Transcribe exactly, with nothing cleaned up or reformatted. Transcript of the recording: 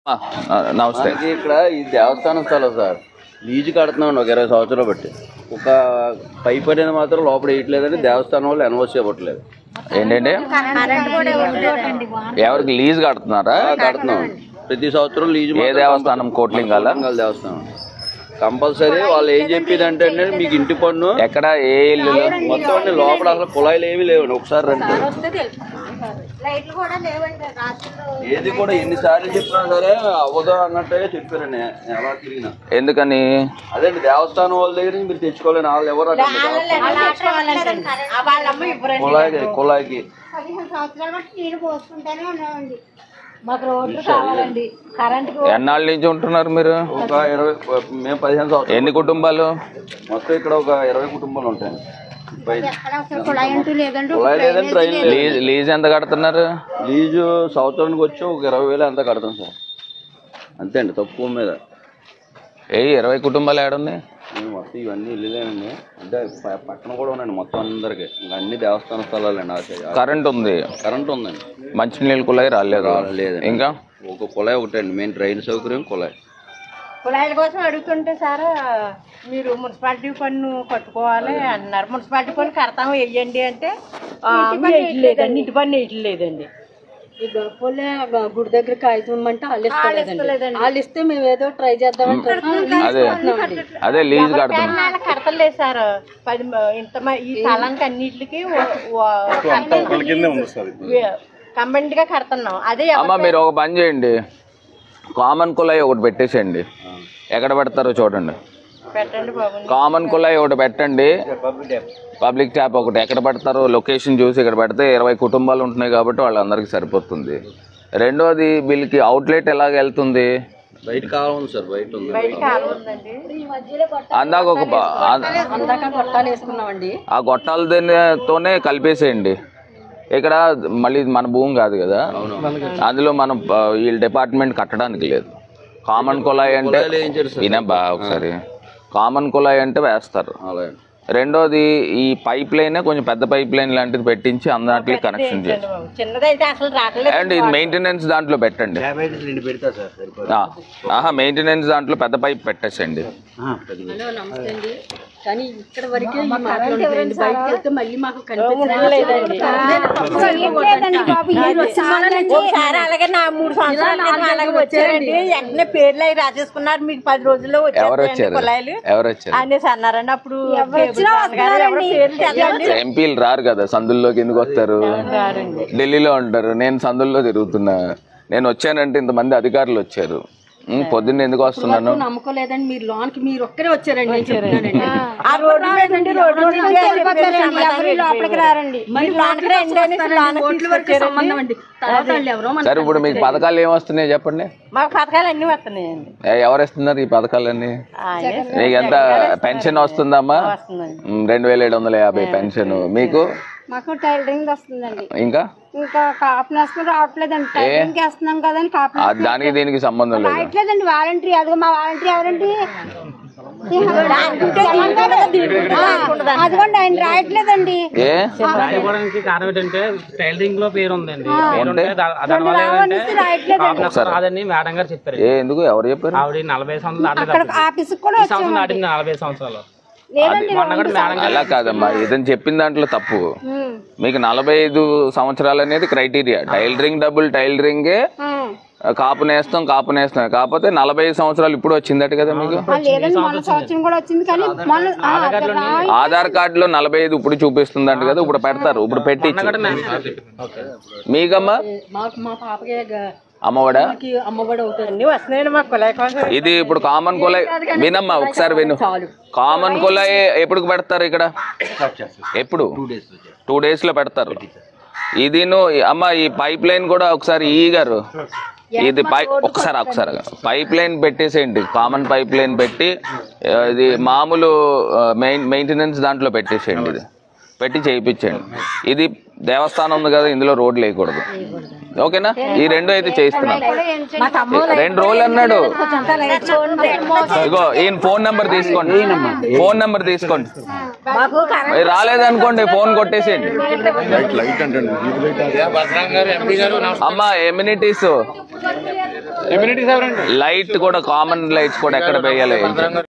నమస్తే. ఇక్కడ ఈ దేవస్థానం స్థలం సార్ లీజు కడుతున్నాం ఒక ఇరవై సంవత్సరాలు బట్టి. ఒక పైప్ అనేది మాత్రం లోపల వేయట్లేదని దేవస్థానం వాళ్ళు ఎన్ఓసి ఇవ్వట్లేదు. ఏంటంటే ఎవరికి లీజు కడుతున్నారా? కడుతున్నాం ప్రతి సంవత్సరం లీజు. ఏ దేవస్థానం? కోట్లింగాల దేవస్థానం కంపల్సరీ. వాళ్ళు ఏం చెప్పేది అంటే మీకు ఇంటి పన్ను ఎక్కడ ఏ ఇల్లు మొత్తం అన్ని లోపల అసలు కుళాయిలు ఏమీ లేవండి. ఒకసారి రండి. ఏది కూడా ఎన్నిసార్లు చెప్పినా సరే అవ్వదు అన్నట్టుగా చెప్పారండి. ఎలా తిరిగినా ఎందుకని అదేంటి దేవస్థానం వాళ్ళ దగ్గర మీరు తెచ్చుకోలేని వాళ్ళు ఎవరు కుళాయికి కుళాయికి ఎన్నాళ్ళ నుంచి ఉంటున్నారు మీరు? ఒక ఇరవై మేము పదిహేను సంవత్సరాలు. ఎన్ని కుటుంబాలు? మొత్తం ఇక్కడ ఒక ఇరవై కుటుంబాలు ఉంటాయి. లీజ్ ఎంత కడుతున్నారు? లీజు సంవత్సరానికి వచ్చి ఒక ఇరవై వేలు ఎంత కడతాం సార్. అంతే అండి, తక్కువ మీద. ఏ ఇరవై కుటుంబాలు ఏడున్నాయి? మొత్తం ఇవన్నీ ఇల్లులేనండి. అంటే పక్కన కూడా ఉన్నాయండి మొత్తం అందరికి. అన్ని దేవస్థాన స్థలాలండి. కరెంట్ ఉంది? కరెంట్ ఉందండి. మంచినీళ్ళు కుళాయి రాలేదు? లేదు. ఇంకా ఒక కుళాయి ఒకటి అండి, మెయిన్ డ్రైన్ సౌకర్యం కుళాయి. కుళాయిల కోసం అడుగుతుంటే సార్ మీరు మున్సిపాలిటీ పన్ను కట్టుకోవాలి అన్నారు. మున్సిపాలిటీ పన్ను కడతాము వెయ్యండి అంటే వేయట్లేదండి, ఇంటి పన్ను వేయట్లేదండి. పొలే గుడి దగ్గర కాగితం అంటే వాళ్ళు ఇస్తలేదండి. వాళ్ళు ఇస్తే మేము ఏదో ట్రై చేద్దామంటే కడతలేదు సార్. పది ఇంత ఈ స్థలానికి అన్నిటికి కంబైన్డ్ గా కడుతున్నాం. అదే అమ్మా మీరు ఒక పని చేయండి, కామన్ కుళాయి ఒకటి పెట్టేసేయండి. ఎక్కడ పెడతారో చూడండి. కామన్ కుళాయి ఒకటి పెట్టండి, పబ్లిక్ ట్యాప్ ఒకటి. ఎక్కడ పెడతారో లొకేషన్ చూసి ఇక్కడ పెడితే ఇరవై కుటుంబాలు ఉంటున్నాయి కాబట్టి వాళ్ళందరికీ సరిపోతుంది. రెండోది వీళ్ళకి అవుట్లెట్ ఎలాగ వెళ్తుంది? బయట కాలం ఉంది సార్. బయట ఉంది. అందాక ఒక ఆ గొట్టాలతోనే కలిపేసేయండి. ఇక్కడ మళ్ళీ మన భూమి కాదు కదా, అందులో మనం వీళ్ళ డిపార్ట్మెంట్ కట్టడానికి లేదు. కామన్ కుళాయి అంటే వినబ్బా ఒకసారి, కామన్ కుళాయి అంటే వేస్తారు. రెండోది ఈ పైప్ లైన్ కొంచెం పెద్ద పైప్ లైన్ లాంటిది పెట్టించి అందరికి కనెక్షన్ చేయండి. అండ్ ఇది మెయింటెనెన్స్ దాంట్లో పెట్టండి. ఆహా మెయింటెనెన్స్ దాంట్లో పెద్ద పైప్ పెట్టేసండి. కానీ ఇక్కడ వరకే బయటకు వెళ్తే మళ్ళీ మాకు అలాగే నా మూడు సంవత్సరాలు అలాగే వచ్చారండి. వెంటనే పేర్లు అవి రాసేసుకున్నారు. మీకు పది రోజుల్లో వచ్చారు కుళాయిలు అనేసి అన్నారండి. అప్పుడు ఎంపీలు రారు కదా, సందుల్లోకి ఎందుకు వస్తారు? ఢిల్లీలో ఉంటారు. నేను సందుల్లో తిరుగుతున్నా. నేను వచ్చానంటే ఇంతమంది అధికారులు వచ్చారు. పొద్దున్న ఎందుకు వస్తున్నాను? నమ్మకోలేదండి. మీరు లోన్కి మీరు ఒక్కరే వచ్చారండి. సరే ఇప్పుడు మీకు పథకాలు ఏం వస్తున్నాయి చెప్పండి. మాకు పథకాలు అన్ని వస్తున్నాయండి. ఎవరు ఇస్తున్నారు ఈ పథకాలన్నీ? మీకు ఎంత పెన్షన్ వస్తుందమ్మా? రెండు వేల ఏడు వందల యాభై పెన్షన్. మీకు? మాకు టైలరింగ్ వస్తుందండి. ఇంకా ఇంకా కాపు నేసుకుని రావట్లేదండి. టైలరింగ్ వేస్తున్నాం కదండి. కాపు దానికి దీనికి సంబంధం లేదు. రావట్లేదండి. వాలంటరీ అదిగో మా వాలంటరీ ఎవరండి? అదిగోండి ఆయన రాయట్లేదండి. కారణం ఏంటంటే టైలరింగ్ లో పేరు ఉందండి. రాదని మేడం గారు చెప్పారు. ఎందుకు? ఎవరు చెప్పారు? ఆవిడ నలభై సంవత్సరాలు ఆఫీస్ కూడా దాటింది. నలభై సంవత్సరాలు అలా కాదమ్మా, ఇదని చెప్పిన దాంట్లో తప్పు. మీకు నలభై ఐదు సంవత్సరాలు అనేది క్రైటీరియా. టైలరింగ్ డబుల్ టైలరింగే కాపు నేస్తాం కాపు నేస్తాం. కాకపోతే నలభై ఐదు సంవత్సరాలు ఇప్పుడు వచ్చిందట కదా మీకు. ఆధార్ కార్డులో నలభై ఐదు ఇప్పుడు చూపిస్తుందంట కదా. ఇప్పుడు పెడతారు. ఇప్పుడు పెట్టి మీకమ్మా అమ్మఒడా? ఇది ఇప్పుడు కామన్ కుళాయి. వినమ్మా ఒకసారి విను. కామన్ కుళాయి ఎప్పుడు పెడతారు ఇక్కడ? ఎప్పుడు? టూ డేస్ లో పెడతారు. ఇది అమ్మ ఈ పైప్ లైన్ కూడా ఒకసారి ఈ గారు ఇది పై ఒకసారి ఒకసారి పైప్ లైన్ పెట్టేసేయండి. కామన్ పైప్ లైన్ పెట్టి ఇది మామూలు మెయిన్ మెయింటెనెన్స్ దాంట్లో పెట్టేసేయండి. ఇది పెట్టి చేయించండి. ఇది దేవస్థానం ఉంది కదా, ఇందులో రోడ్లు వేయకూడదు. ఓకేనా? ఈ రెండు అయితే చేయిస్తున్నాను. రెండు రోజులు అన్నాడు. ఇగో ఈయన ఫోన్ నెంబర్ తీసుకోండి, ఫోన్ నెంబర్ తీసుకోండి. రాలేదనుకోండి ఫోన్ కొట్టేసేయండి. అమ్మా ఎమ్యూనిటీస్ లైట్ కూడా, కామన్ లైట్స్ కూడా ఎక్కడ వేయాలి?